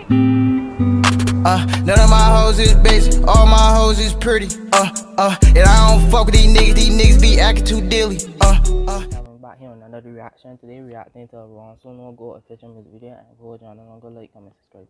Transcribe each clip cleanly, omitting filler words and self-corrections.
None of my hoes is basic, all my hoes is pretty. And I don't fuck with these niggas be acting too dilly. I'm back here on another reaction. Today reacting to a Suno go official music video and Bajan. I'm gonna like, comment, subscribe.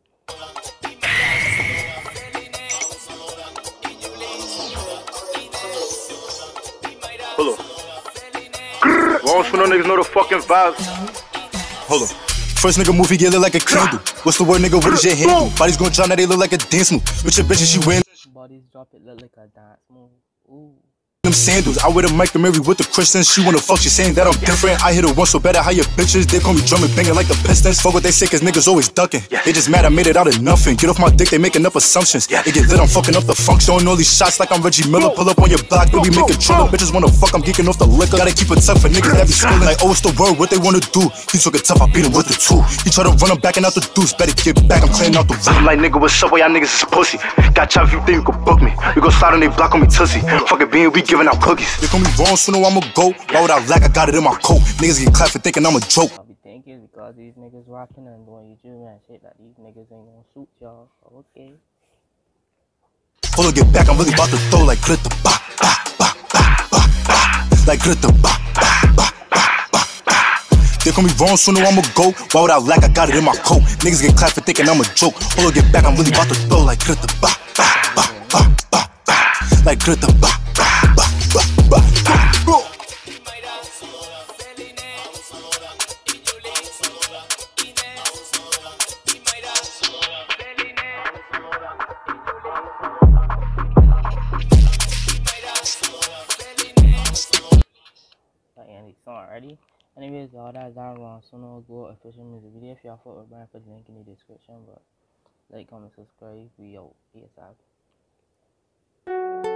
Hold on. Long Suno niggas know the fucking vibes. Hold on. First nigga movie get lit like a candle. What's the word, nigga? What is your handle? Bodies gon' drop, now they look like a dance move. With your bitches, she win. Bodies drop, it look like a dance move. Ooh. Them sandals, I wear the Mike and Mary with the Christians. She wanna fuck, she saying that I'm different. I hit her once, so better how your bitches. They call me drumming, banging like the Pistons. Fuck what they say, cause niggas always ducking. They just mad I made it out of nothing. Get off my dick, they making up assumptions. They get lit, I'm fucking up the funk. Showing all these shots like I'm Reggie Miller. Pull up on your block, baby, make a trailer. Bitches wanna fuck, I'm geeking off the liquor. Gotta keep it tough for niggas that be schooling. Like, oh, it's the word, what they wanna do. He took it tough, I beat him with the two. He try to run him backing out the deuce. Better get back, I'm clearing out the room. I'm like, nigga, what's up? Why y'all niggas is pussy? Got chop if you think you could book me. We gon' slide on they block on me tussy. Fuck it being, we giving out cookies. They call me wrong, so know I'm a go. Why would I lack? I got it in my coat. Niggas get clapped for thinking I'm a joke. I'll be thinking because these niggas rocking and doing YouTube and shit that these niggas ain't gonna shoot y'all. Okay. Hold on, get back, I'm really about to throw like glitter, ba, ba, ba, ba, ba, ba. Like glitter, ba, ba, ba, ba, ba, ba. They call me wrong, so know I'm a go. Why would I lack? I got it in my coat. Niggas get clapped for thinking I'm a joke. Hold on, get back, I'm really about to throw like glitter, ba, ba, ba, ba, ba, ba. Like glitter, ba, ba, ba, ba, ba, ba. Song ready. Anyways, all that's that wrong. Suno go official music video. If y'all fuck with Brian, put the link in the description. But like, comment, subscribe. We out. ASAP.